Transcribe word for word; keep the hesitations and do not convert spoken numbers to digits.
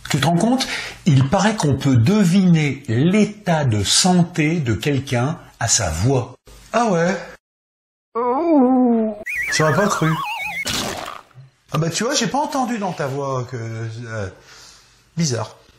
Tu te rends compte? Il paraît qu'on peut deviner l'état de santé de quelqu'un à sa voix. Ah ouais? J'aurais pas cru. Ah bah tu vois, j'ai pas entendu dans ta voix que... Euh, bizarre.